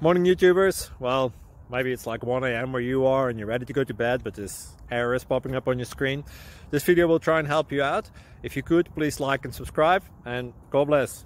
Morning YouTubers. Well, maybe it's like 1 a.m. where you are and you're ready to go to bed, but this error is popping up on your screen. This video will try and help you out. If you could, please like and subscribe, and God bless.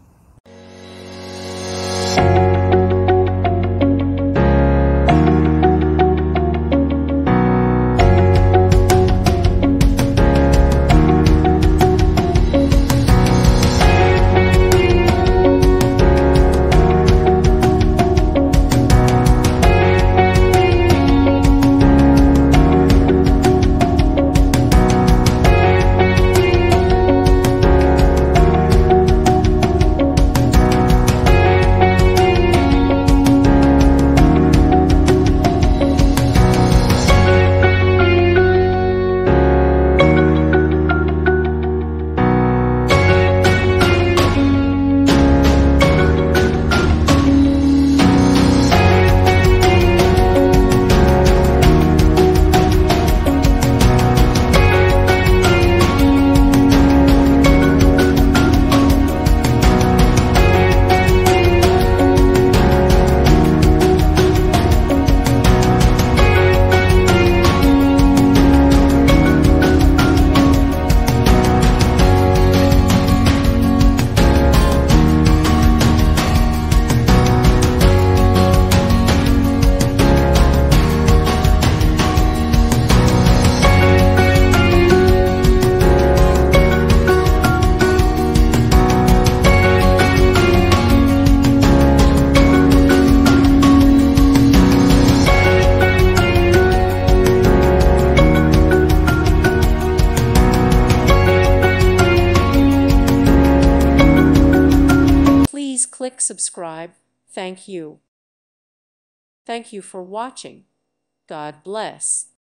Please click subscribe. Thank you. Thank you for watching. God bless.